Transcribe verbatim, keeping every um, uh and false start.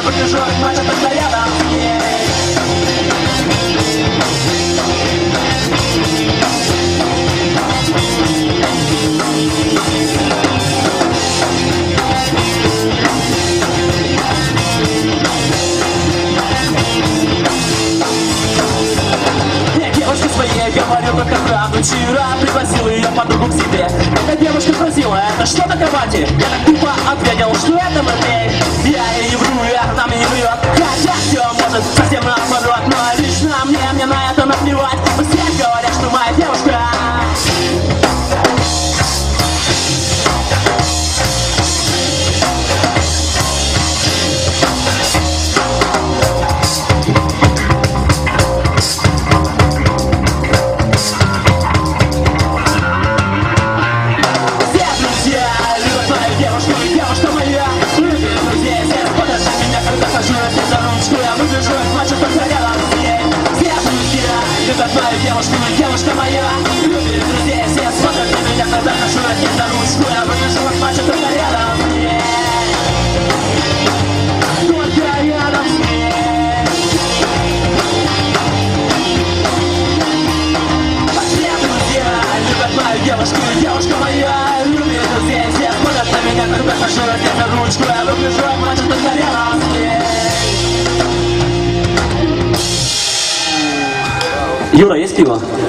выгляжу, мачо тогда рядом с ней. Я говорю только правду. Вчера пригласил ее подругу к себе. Эта девушка спросила, это что на кровати? Я так тупо ответил, что это мэртей. Я ей вру, и она мне врет. Хотя все может совсем наоборот. Но лично мне, мне на это наплевать. Все говорят, что моя девушка девушка, девушка моя, любит друзей, все смотрят на меня, когда хожу от них за ручку. Я выгляжу как мачо, только рядом с ней. Только рядом с ней. Все друзья любят мою девушку, девушка моя, любит друзей, все смотрят на меня, когда хожу от них за ручку. Я выгляжу как мачо, только рядом с ней. Юра, есть пиво?